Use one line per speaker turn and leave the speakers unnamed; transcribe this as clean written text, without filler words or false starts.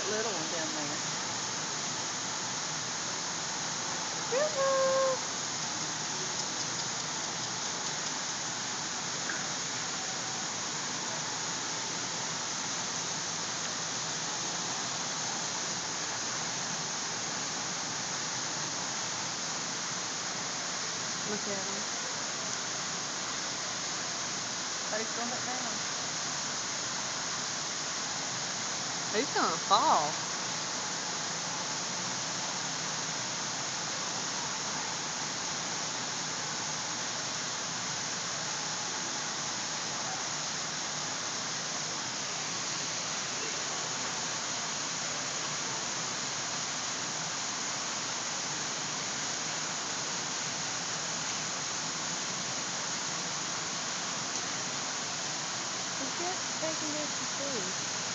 that little one down there. Look at him. But he's going back down. He's gonna fall. He's just taking this to see.